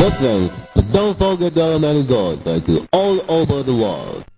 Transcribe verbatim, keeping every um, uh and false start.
So friends, don't forget there are many gods like all over the world.